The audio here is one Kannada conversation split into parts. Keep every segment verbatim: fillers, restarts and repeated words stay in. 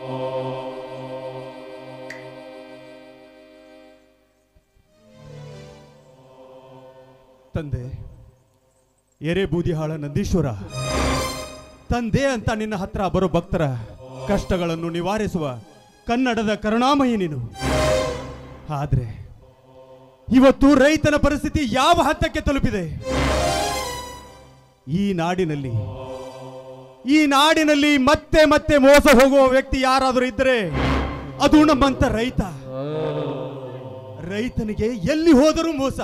ತಂದೆ ಎರೆಬೂದಿಹಾಳ ನಂದೀಶ್ವರ, ತಂದೆ ಅಂತ ನಿನ್ನ ಹತ್ರ ಬರೋ ಭಕ್ತರ ಕಷ್ಟಗಳನ್ನು ನಿವಾರಿಸುವ ಕನ್ನಡದ ಕರುಣಾಮಯಿ ನೀನು. ಆದ್ರೆ ಇವತ್ತು ರೈತನ ಪರಿಸ್ಥಿತಿ ಯಾವ ಹಂತಕ್ಕೆ ತಲುಪಿದೆ? ಈ ನಾಡಿನಲ್ಲಿ ಈ ನಾಡಿನಲ್ಲಿ ಮತ್ತೆ ಮತ್ತೆ ಮೋಸ ಹೋಗುವ ವ್ಯಕ್ತಿ ಯಾರಾದರೂ ಇದ್ದರೆ ಅದು ನಮ್ಮಂತ ರೈತ. ರೈತನಿಗೆ ಎಲ್ಲಿ ಹೋದರೂ ಮೋಸ,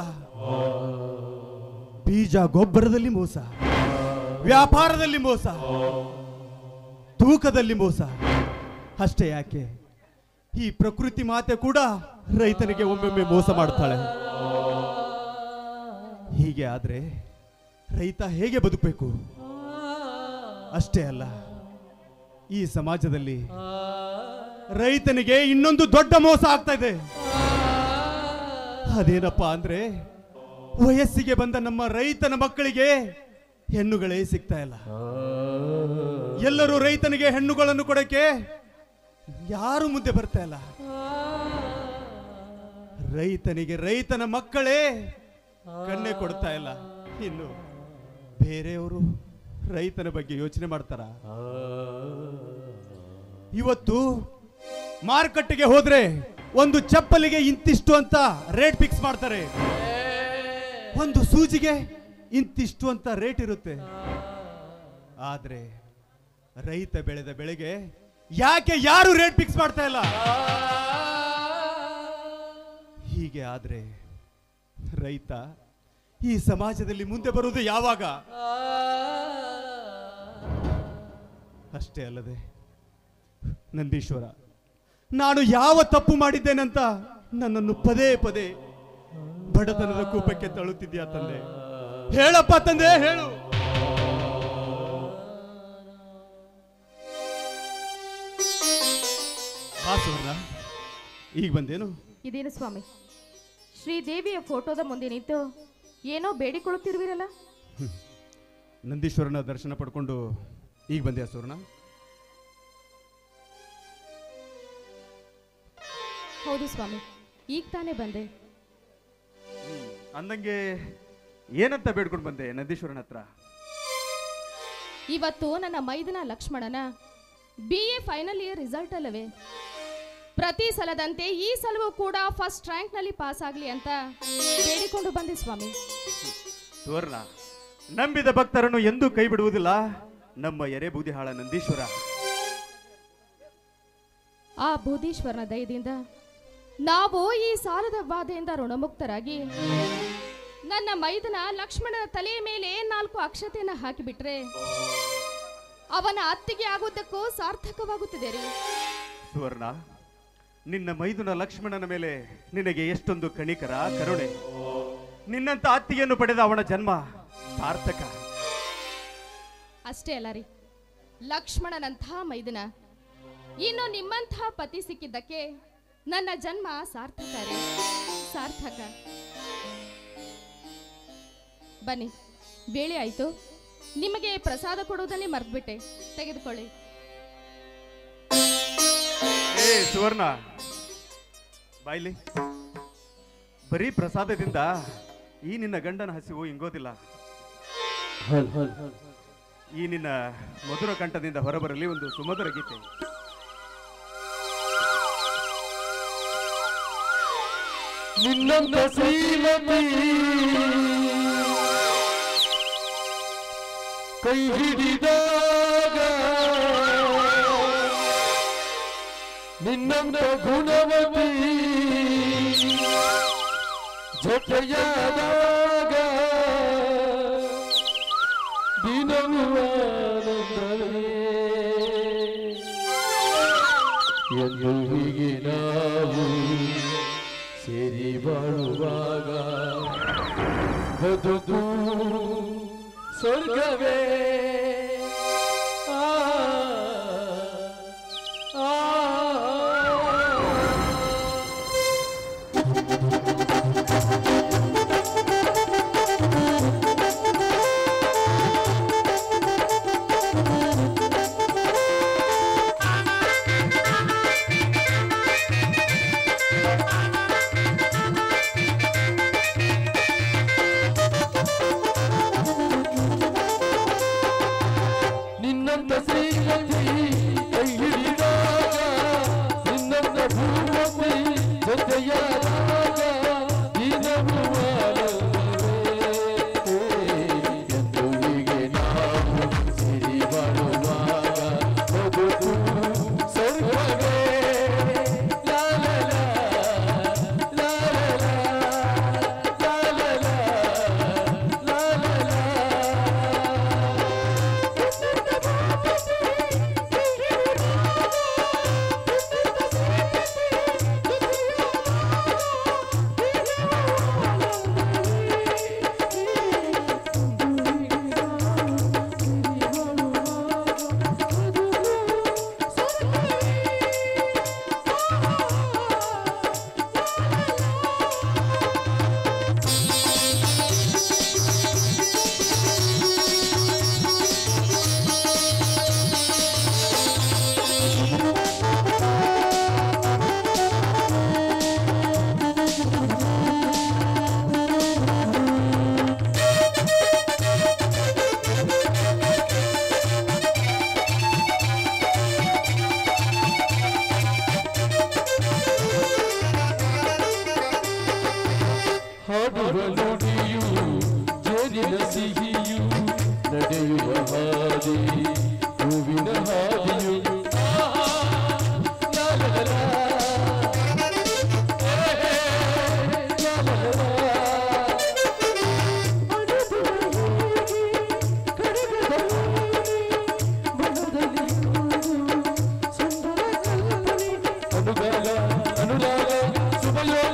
ಬೀಜ ಗೊಬ್ಬರದಲ್ಲಿ ಮೋಸ, ವ್ಯಾಪಾರದಲ್ಲಿ ಮೋಸ, ತೂಕದಲ್ಲಿ ಮೋಸ. ಅಷ್ಟೇ ಯಾಕೆ, ಈ ಪ್ರಕೃತಿ ಮಾತೆ ಕೂಡ ರೈತನಿಗೆ ಒಮ್ಮೊಮ್ಮೆ ಮೋಸ ಮಾಡ್ತಾಳೆ. ಹೀಗೆ ಆದ್ರೆ ರೈತ ಹೇಗೆ ಬದುಕಬೇಕು? ಅಷ್ಟೇ ಅಲ್ಲ, ಈ ಸಮಾಜದಲ್ಲಿ ರೈತನಿಗೆ ಇನ್ನೊಂದು ದೊಡ್ಡ ಮೋಸ ಆಗ್ತಾ ಇದೆ. ಅದೇನಪ್ಪಾ ಅಂದ್ರೆ, ವಯಸ್ಸಿಗೆ ಬಂದ ನಮ್ಮ ರೈತನ ಮಕ್ಕಳಿಗೆ ಹೆಣ್ಣುಗಳೇ ಸಿಗ್ತಾ ಇಲ್ಲ. ಎಲ್ಲರೂ ರೈತನಿಗೆ ಹೆಣ್ಣುಗಳನ್ನು ಕೊಡಕ್ಕೆ ಯಾರು ಮುಂದೆ ಬರ್ತಾ ಇಲ್ಲ. ರೈತನಿಗೆ ರೈತನ ಮಕ್ಕಳೇ ಕಣ್ಣೆ ಕೊಡ್ತಾ ಇಲ್ಲ. ಇನ್ನು ಬೇರೆಯವರು ರೈತನ ಬಗ್ಗೆ ಯೋಚನೆ ಮಾಡ್ತಾರ? ಇವತ್ತು ಮಾರುಕಟ್ಟೆಗೆ ಹೋದ್ರೆ ಒಂದು ಚಪ್ಪಲಿಗೆ ಇಂತಿಷ್ಟು ಅಂತ ರೇಟ್ ಫಿಕ್ಸ್ ಮಾಡ್ತಾರೆ, ಒಂದು ಸೂಜಿಗೆ ಇಂತಿಷ್ಟು ಅಂತ ರೇಟ್ ಇರುತ್ತೆ. ಆದ್ರೆ ರೈತ ಬೆಳೆದ ಬೆಳೆಗೆ ಯಾಕೆ ಯಾರು ರೇಟ್ ಫಿಕ್ಸ್ ಮಾಡ್ತಾ ಇಲ್ಲ? ಹೀಗೆ ಆದ್ರೆ ರೈತ ಈ ಸಮಾಜದಲ್ಲಿ ಮುಂದೆ ಬರುವುದು ಯಾವಾಗ? ಅಷ್ಟೇ ಅಲ್ಲದೆ ನಂದೀಶ್ವರ, ನಾನು ಯಾವ ತಪ್ಪು ಮಾಡಿದ್ದೇನಂತ ನನ್ನನ್ನು ಪದೇ ಪದೇ ಬಡತನದ ಕೂಪಕ್ಕೆ ತಳ್ಳುತ್ತಿದ್ಯಾ ತಂದೆ? ಹೇಳಪ್ಪ ತಂದೆ, ಹೇಳು. ಸುವರ್ಣ, ಈಗ ಬಂದೇನು? ಇದೇನು ಸ್ವಾಮಿ, ಶ್ರೀದೇವಿಯ ಫೋಟೋದ ಮುಂದೆ ನಿಂತು ಏನೋ ಬೇಡಿಕೊಳ್ಳುತ್ತಿರುವಿರಲ್ಲ? ನಂದೀಶ್ವರನ ದರ್ಶನ ಪಡ್ಕೊಂಡು ಈಗ ಬಂದೆ ಸುವರ್ಣ. ಹೌದು ಸ್ವಾಮಿ, ಈಗ ತಾನೇ ಬಂದೆ. ಅಂದಂಗೆ ಏನಂತ ಬೇಡ್ಕೊಂಡು ಬಂದೆ ನಂದೀಶ್ವರನ ಹತ್ರ? ಇವತ್ತು ನನ್ನ ಮೈದನ ಲಕ್ಷ್ಮಣನ B A final year result ಅಲ್ಲವೇ? ಪ್ರತಿ ಸಲದಂತೆ ಈ ಸಲವೂ ಕೂಡ ಫಸ್ಟ್ ರ್ಯಾಂಕ್ ನಲ್ಲಿ ಪಾಸ್ ಆಗಲಿ ಅಂತ ಬೇಡಿಕೊಂಡು ಬಂದೆ ಸ್ವಾಮಿ. ಸುವರ್ಣ, ನಂಬಿದ ಭಕ್ತರನ್ನು ಎಂದೂ ಕೈ ಬಿಡುವುದಿಲ್ಲ ನಮ್ಮ ಎರೆಬೂದಿಹಾಳ ನಂದೀಶ್ವರ. ಆ ಬೂದೀಶ್ವರನ ದಯದಿಂದ ನಾವು ಈ ಸಾಲದ ಬಾಧೆಯಿಂದ ಋಣಮುಕ್ತರಾಗಿ ನನ್ನ ಮೈದನ ಲಕ್ಷ್ಮಣನ ತಲೆಯ ಮೇಲೆ ನಾಲ್ಕು ಅಕ್ಷತೆಯನ್ನು ಹಾಕಿಬಿಟ್ರೆ ಅವನ ಅತ್ತಿಗೆ ಆಗೋದಕ್ಕೂ ಸಾರ್ಥಕವಾಗುತ್ತದೆ ರೀ. ಸುವರ್ಣ, ನಿನ್ನ ಮೈದುನ ಲಕ್ಷ್ಮಣನ ಮೇಲೆ ನಿನಗೆ ಎಷ್ಟೊಂದು ಕಣಿಕರ, ಕರುಣೆ. ನಿನ್ನಂತ ಅತ್ತಿಗೆಯನ್ನು ಪಡೆದ ಅವನ ಜನ್ಮ ಸಾರ್ಥಕ. ಅಷ್ಟೇ ಅಲ್ಲ ರೀ, ಲಕ್ಷ್ಮಣನಂಥ ಮೈದನ ಇನ್ನು ನಿಮ್ಮಂಥ ಪತಿ ಸಿಕ್ಕಿದ್ದಕ್ಕೆ ನನ್ನ ಜನ್ಮ ಸಾರ್ಥಕ ರೀ, ಸಾರ್ಥಕ. ಬನ್ನಿ, ಬೇಳೆ ಆಯ್ತು. ನಿಮಗೆ ಪ್ರಸಾದ ಕೊಡುವುದನ್ನೇ ಮರ್ತ್ಬಿಟ್ಟೆ, ತೆಗೆದುಕೊಳ್ಳಿ. ಏ ಸುವರ್ಣ, ಬಾಯ್ಲಿ. ಬರೀ ಪ್ರಸಾದದಿಂದ ಈ ನಿನ್ನ ಗಂಡನ ಹಸಿವು ಇಂಗೋದಿಲ್ಲ. ಈ ನಿನ್ನ ಮಧುರ ಕಂಠದಿಂದ ಹೊರಬರಲಿ ಒಂದು ಸುಮಧುರ ಗೀತೆ. ನಿನ್ನಂತ ಶ್ರೀಮತಿ ಕೈ ಹಿಡಿದಾಗ, ನಿನ್ನಂತ ಗುಣವತಿ ಜೊತೆಯಾದಾಗ ದಿನವೂ ಆನಂದವೇ. ಎಂದು ಹೀಗೆ ನಾವು ಸೇರಿ ಬಾಳುವಾಗ ಬದುಕು ಸ್ವರ್ಗವೇ. ಆ ಆ ಹಾಡುವ ನುಡಿಯು ಜೇನಿನ ಸಿಹಿಯು ನಡೆಯುವ ಹಾದಿ ಹೂವಿನ ಹಾದಿಯು ಅನುರಾಗ ಅನುರಾಗ ಶುಭಯೋಗ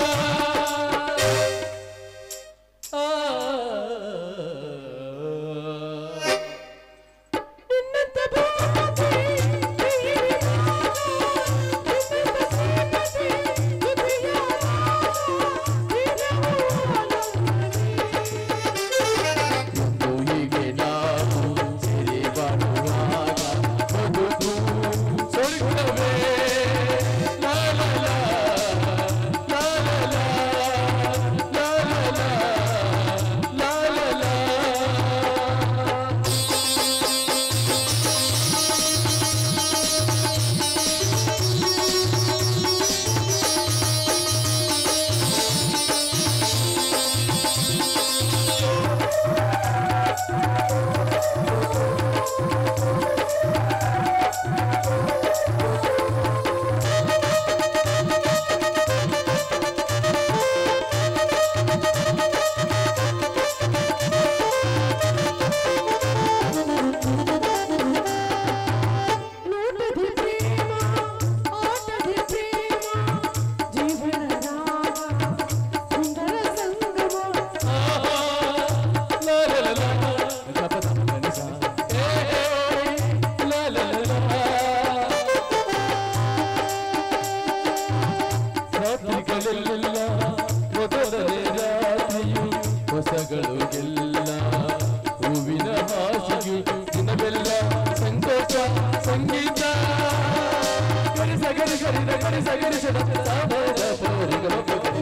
ಹೊಸಗಳು ಗೆಲ್ಲ ಹೂವಿನ ಹಾಸಿಗೆ ದಿನವೆಲ್ಲ ಸಂತೋಷ ಸಂಗೀತ ಗರಿಸ ಗರಿ ಗರಿದ ಗರಿಸ ಗರಿಸದ ಸಾಧನ ಪೌರಿಗಳ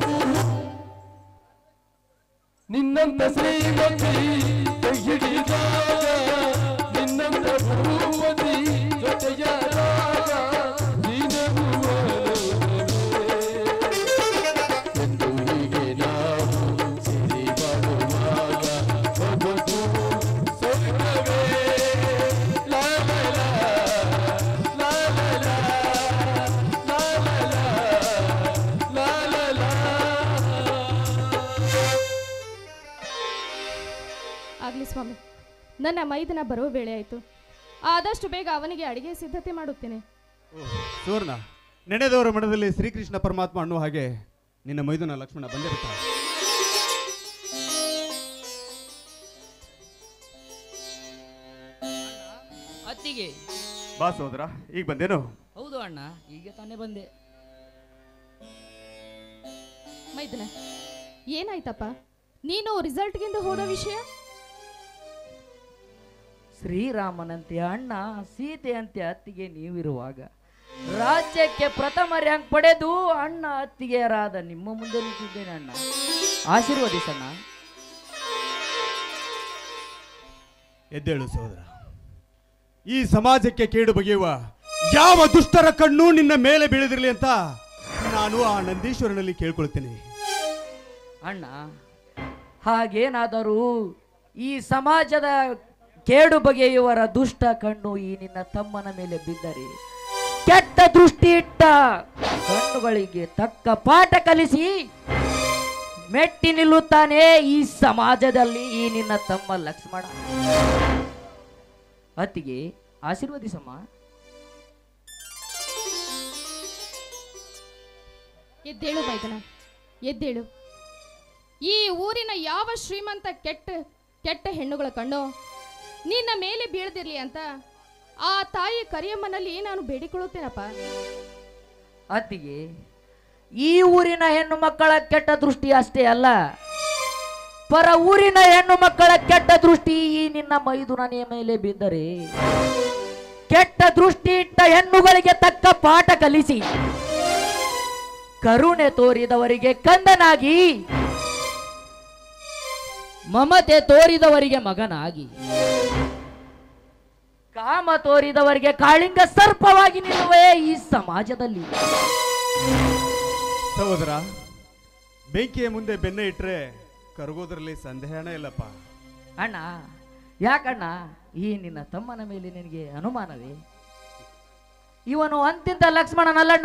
ನಿನ್ನಂತ ಶ್ರೀಮತಿ ಕೈ ಹಿಡಿದಾಗ ನಿನ್ನಂತ ಭೂಪತಿ ಜೊತೆಯಾದಾಗ ನೀನವು ಎಂದು ಹೀಗೆ ನಾವು ಸೇರಿ ಬಾಳುವಾಗ ಬದುಕು ಸ್ವರ್ಗವೇ ಲಾ ಲಾ ಲಾ ಲಾ ಲಾ ಲಾ ಲಾ ಲಾ ಲಾ. ಆಗ್ಲಿ ಸ್ವಾಮಿ, ನನ್ನ ಮೈದನ ಬರುವ ವೇಳೆ ಆಯಿತು. ಆದಷ್ಟು ಬೇಗ ಅವನಿಗೆ ಅಡಿಗೆ ಸಿದ್ಧತೆ ಮಾಡುತ್ತೇನೆ. ಸುವರ್ಣ, ನೆನೆದವರ ಮಠದಲ್ಲಿ ಶ್ರೀಕೃಷ್ಣ ಪರಮಾತ್ಮ ಅನ್ನುವ ಹಾಗೆ ನಿನ್ನ ಮೈದುನ ಲಕ್ಷ್ಮಣ ಬಂದಿರುತ್ತಾರೆ. ಅತ್ತಿಗೆ ಬಾ ಸೋದರ, ಈಗ ಬಂದೇನು? ಹೌದು ಅಣ್ಣ, ಈಗ ತಾನೇ ಬಂದೆ. ಮೈದನ, ಏನಾಯ್ತಪ್ಪ? ನೀನು ರಿಸಲ್ಟ್ಗಿಂದ ಹೋದ ವಿಷಯ? ಶ್ರೀರಾಮನಂತೆ ಅಣ್ಣ, ಸೀತೆಯಂತೆ ಅತ್ತಿಗೆ ನೀವಿರುವಾಗ ರಾಜ್ಯಕ್ಕೆ ಪ್ರಥಮ ರ್ಯಾಂಕ್ ಪಡೆದು ಅಣ್ಣ ಅತ್ತಿಗೆಯರಾದ ನಿಮ್ಮ ಮುಂದೆ ನಿಂತಿದ್ದೇನೆ ಅಣ್ಣ. ಆಶೀರ್ವದಿಸಣ್ಣ. ಎದ್ದೇಳು ಸೋದರ. ಈ ಸಮಾಜಕ್ಕೆ ಕೇಡು ಬಗೆಯುವ ಯಾವ ದುಷ್ಟರ ಕಣ್ಣು ನಿನ್ನ ಮೇಲೆ ಬೀಳದಿರಲಿ ಅಂತ ನಾನು ಆ ನಂದೀಶ್ವರನಲ್ಲಿ ಕೇಳ್ಕೊಳ್ತೇನೆ. ಅಣ್ಣ, ಹಾಗೇನಾದರೂ ಈ ಸಮಾಜದ ಕೇಡು ಬಗೆಯುವರ ದುಷ್ಟ ಕಣ್ಣು ಈ ನಿನ್ನ ತಮ್ಮನ ಮೇಲೆ ಬಿದ್ದರೆ ಕೆಟ್ಟ ದೃಷ್ಟಿ ಇಟ್ಟ ಕಣ್ಣುಗಳಿಗೆ ತಕ್ಕ ಪಾಠ ಕಲಿಸಿ ಮೆಟ್ಟಿ ನಿಲ್ಲುತ್ತಾನೆ ಈ ಸಮಾಜದಲ್ಲಿ ಈ ನಿನ್ನ ತಮ್ಮ ಲಕ್ಷ್ಮಣ. ಅತ್ತಿಗೆ ಆಶೀರ್ವದಿಸಮ್ಮ. ಎದ್ದೇಳು ಮೈದನ, ಎದ್ದೇಳು. ಈ ಊರಿನ ಯಾವ ಶ್ರೀಮಂತ ಕೆಟ್ಟ ಕೆಟ್ಟ ಹೆಣ್ಣುಗಳ ಕಣ್ಣು ನಿನ್ನ ಮೇಲೆ ಬೀಳದಿರ್ಲಿ ಅಂತ ಆ ತಾಯಿ ಕರಿಯಮ್ಮನಲ್ಲಿ ನಾನು ಬೇಡಿಕೊಳ್ಳುತ್ತೇನಪ್ಪ. ಅತ್ತಿಗೆ, ಈ ಊರಿನ ಹೆಣ್ಣು ಮಕ್ಕಳ ಕೆಟ್ಟ ದೃಷ್ಟಿ ಅಷ್ಟೇ ಅಲ್ಲ, ಪರ ಊರಿನ ಹೆಣ್ಣು ಮಕ್ಕಳ ಕೆಟ್ಟ ದೃಷ್ಟಿ ಈ ನಿನ್ನ ಮೈದುನನೆಯ ಮೇಲೆ ಬಿದ್ದರೆ ಕೆಟ್ಟ ದೃಷ್ಟಿ ಇಟ್ಟ ಹೆಣ್ಣುಗಳಿಗೆ ತಕ್ಕ ಪಾಠ ಕಲಿಸಿ ಕರುಣೆ ತೋರಿದವರಿಗೆ ಕಂದನಾಗಿ ಮಮತೆ ತೋರಿದವರಿಗೆ ಮಗನಾಗಿ ಕಾಮ ತೋರಿದವರಿಗೆ ಕಾಳಿಂಗ ಸರ್ಪವಾಗಿ ನಿಲ್ಲುವೆ ಈ ಸಮಾಜದಲ್ಲಿ. ಸಹೋದರ, ಬೆಂಕಿಯ ಮುಂದೆ ಬೆಣ್ಣೆ ಇಟ್ರೆ ಕರಗೋದ್ರಲ್ಲಿ ಸಂದೇಹನೇ ಇಲ್ಲಪ್ಪ. ಅಣ್ಣ, ಯಾಕಣ್ಣ ಈ ನಿನ್ನ ತಮ್ಮನ ಮೇಲೆ ನಿನಗೆ ಅನುಮಾನವೇ? ಇವನು ಅಂತಿಂತ ಲಕ್ಷ್ಮಣನಲ್ಲಣ್ಣ.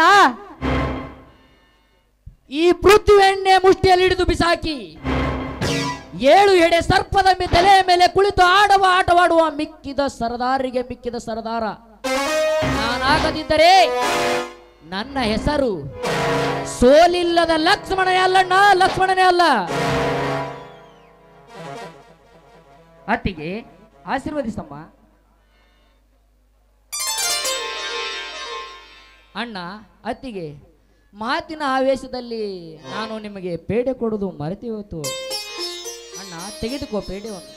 ಈ ಪೃಥ್ವಿಯನ್ನೇ ಮುಷ್ಟಿಯಲ್ಲಿ ಹಿಡಿದು ಬಿಸಾಕಿ ಏಳು ಎಡೆ ಸರ್ಪದ ಮೇ- ತಲೆಯ ಮೇಲೆ ಕುಳಿತು ಆಡುವ ಆಟವಾಡುವ ಮಿಕ್ಕಿದ ಸರದಾರಿಗೆ ಮಿಕ್ಕಿದ ಸರದಾರ ನಾನಾಗದಿದ್ದರೆ ನನ್ನ ಹೆಸರು ಸೋಲಿಲ್ಲದ ಲಕ್ಷ್ಮಣನೇ ಅಲ್ಲಣ್ಣ, ಲಕ್ಷ್ಮಣನೇ ಅಲ್ಲ. ಅತ್ತಿಗೆ ಆಶೀರ್ವದಿಸಮ್ಮ. ಅಣ್ಣ, ಅತ್ತಿಗೆ ಮಾತಿನ ಆವೇಶದಲ್ಲಿ ನಾನು ನಿಮಗೆ ಪೇಡೆ ಕೊಡುವುದು ಮರೆತು ಇವತ್ತು. ಅಣ್ಣ, ತೆಗೆದುಕೋ ಪೇಡೆವನ್ನು.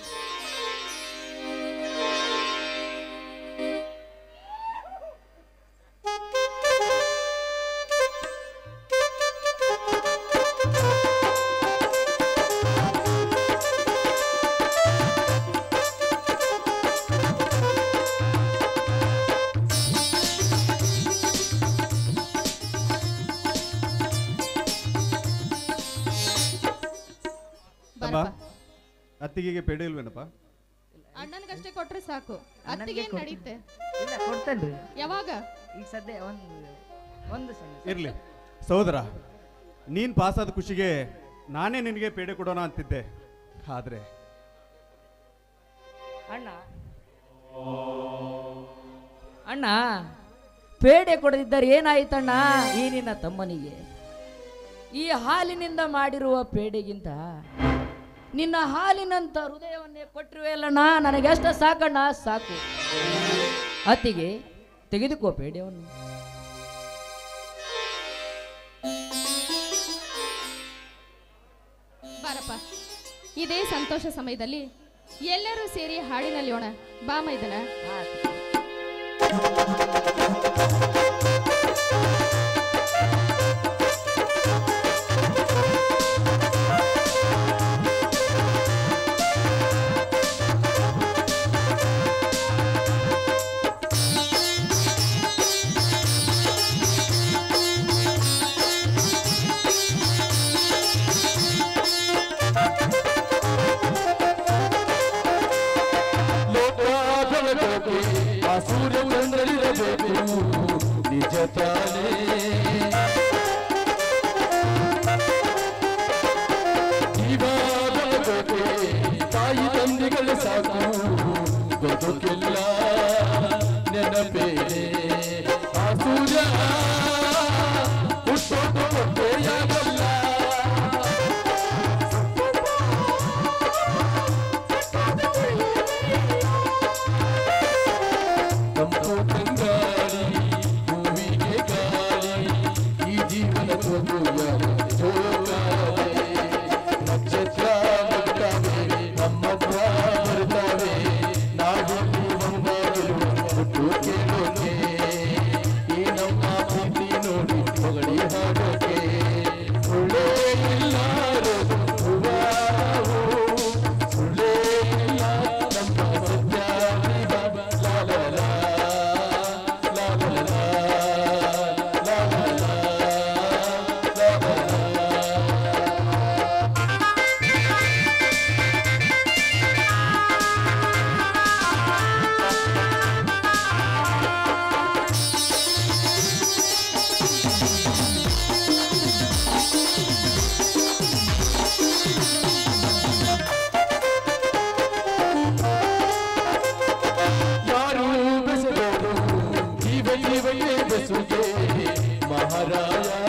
ಅತ್ತಿಗೆಗೆ ಪೇಡೆ ಇಲ್ವೇನಪ್ಪ? ಅಣ್ಣನಿಗಷ್ಟೇ ಕೊಟ್ರೆ ಸಾಕು. ಅತ್ತಿಗೆ ಏನ್ ನಡೀತೆ? ಇಲ್ಲ, ಕೊಡ್ತೇನ್ರಿ. ಯಾವಾಗ? ಈಗ ಸದ್ಯ ಒಂದು ಒಂದು ಸೆಕೆಂಡ್. ಇರ್ಲಿ ಸಹೋದರ, ನೀನ್ ಪಾಸಾದ ಖುಷಿಗೆ ನಾನೇ ನಿನಗೆ ಪೇಡೆ ಕೊಡೋಣ ಅಂತಿದ್ದೆ. ಆದ್ರೆ ಅಣ್ಣ ಅಣ್ಣ ಪೇಡೆ ಕೊಡದಿದ್ದರೆ ಏನಾಯ್ತಣ್ಣ ಈ ನಿನ್ನ ತಮ್ಮನಿಗೆ? ಈ ಹಾಲಿನಿಂದ ಮಾಡಿರುವ ಪೇಡೆಗಿಂತ ನಿನ್ನ ಹಾಲಿನಂತ ಹೃದಯವನ್ನೇ ಕೊಟ್ಟಿರುವೆಯಲ್ಲಣ್ಣ, ನನಗೆಷ್ಟ ಸಾಕಣ್ಣ, ಸಾಕು. ಅತ್ತಿಗೆ ತೆಗೆದುಕೋ ಪೇಡೆಯನ್ನು. ಬಾರಪ್ಪ, ಇದೇ ಸಂತೋಷ ಸಮಯದಲ್ಲಿ ಎಲ್ಲರೂ ಸೇರಿ ಹಾಡಿನಲ್ಲಿಯೋಣ. ಬಾ ಮೈದನ. ಸೂರ್ಯ ಚಂದ್ರರಿರಬೇಕು ನಿಜ ತಾನೇ. ಜೀವನಕ್ಕೆ ತಾಯಿ ತಂದೆಗಳು ಸಾಕು, ಬದುಕೆಲ್ಲ ನೆನಪೇ. ಆ ಸೂರ್ಯ ಹುಟ್ಟೋದು ಹೊಟ್ಟೆಯಾಗಲ್ಲ. ತಂಪು ತಂಗಾಳಿ ಭೂಮಿಗೆ ಗಾಳಿ, ಈ ಜೀವನ ನಕ್ಷತ್ರ ಬರ್ತಾವೆ, ನಮ್ಮತ್ರ ಬರ್ತಾವೆ. ನಾವೆಲ್ಲಿ ಒಂದಾಗಲು ಹುಟ್ಟು ಕೇಳೋಕೆ, ಈ ನಮ್ಮ ಪ್ರೀತಿ ನೋಡಿ ಹೊಗಳಿ ಹಾಡೋಕೆ. ಸುಳ್ಳೇ ಇಲ್ಲಾರದು ಹೂವಾವು, ಸುಳ್ಳೇ ಇಲ್ಲ ನಮ್ಮ ಸತ್ಯ. ಲಾ ಲಾ ಲಾ ಲಾ ಲಾ ಲಾ ಲಾ ಲಾ ಲಾ. ಯಾರು ಬೆಸೆದರು ಜೀವ ಜೀವಯೇ ಬೆಸುಗೆ ಮಹಾರಾಯ.